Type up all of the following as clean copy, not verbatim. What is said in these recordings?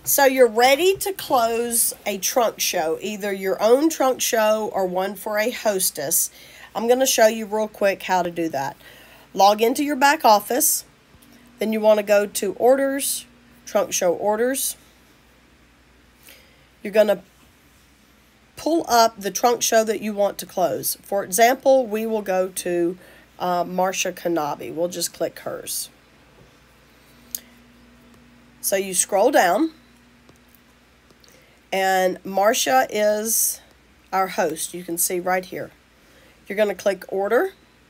So you're ready to close a trunk show, either your own trunk show or one for a hostess. I'm going to show you real quick how to do that. Log into your back office. Then you want to go to Orders, Trunk Show Orders. You're going to pull up the trunk show that you want to close. For example, we will go to Marsha Kanabi. We'll just click hers. So you scroll down. And Marsha is our host. You can see right here. You're going to click Order.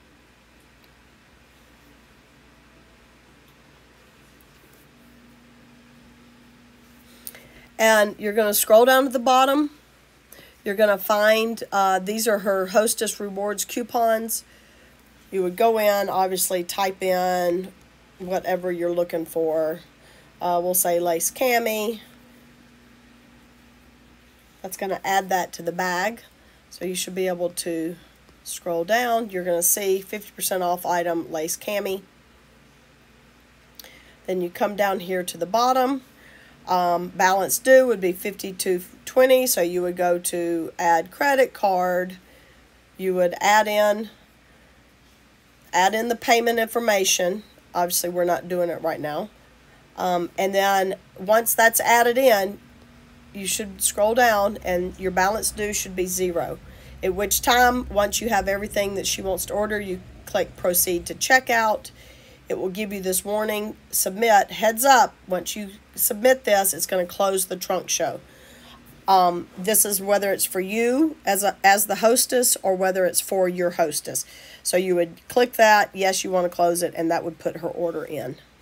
And you're going to scroll down to the bottom. You're going to find, these are her Hostess Rewards coupons. You would go in, obviously type in whatever you're looking for. We'll say lace cami. That's going to add that to the bag. So you should be able to scroll down. You're going to see 50% off item, lace cami. Then you come down here to the bottom. Balance due would be $52.20. So you would go to add credit card. You would add in the payment information. Obviously, we're not doing it right now. And then once that's added in, you should scroll down and your balance due should be 0. At which time, once you have everything that she wants to order, you click proceed to checkout. It will give you this warning, submit, heads up. Once you submit this, it's going to close the trunk show. This is whether it's for you as the hostess or whether it's for your hostess. So you would click that, yes, you want to close it, and that would put her order in.